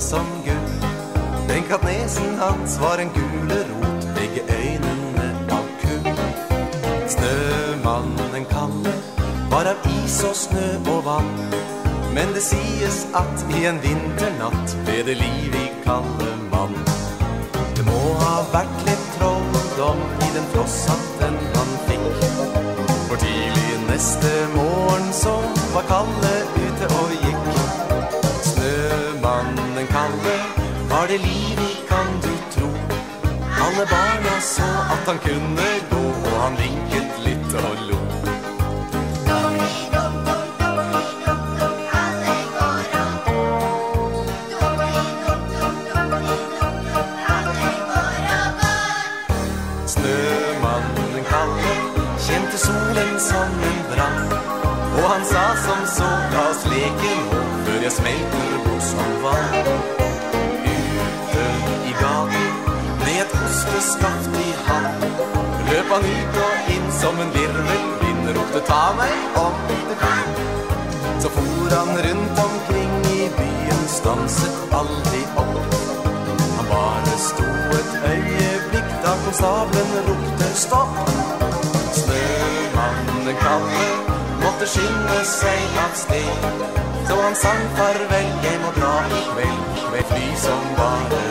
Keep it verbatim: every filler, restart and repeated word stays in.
som gull. Tenk at nesen hans var en gule rot, begge øynene av kull. Snømannen Kalle var av is og snø og vann, men det sies at i en vinternatt ble det liv i Kalle mann. Det må ha vært litt trolldom i den flosshatten han fikk, for tidlig neste morgen så var Kalle ute og gikk. Snømannen Kalle var det liv i, kan du tro. Alle barna så at han kunne gå, og han vinket litt og lo. Snømannen Kalle kjente solen som en brann, og han sa som så, la oss leke nå, før jeg smelter bort som vann. Ute i gaten, med et osteskaft i hand, løp han ut og inn som en virvelvind, ropte ta meg om det kan. Så for han rundt omkring i byen, stanset aldri opp. Han bare sto et øyeblikk da konstablen ropte stopp. Snømannen Kalle måtte skynde seg av sted, så han sang farvel, jeg må dra i kveld, med fly som bare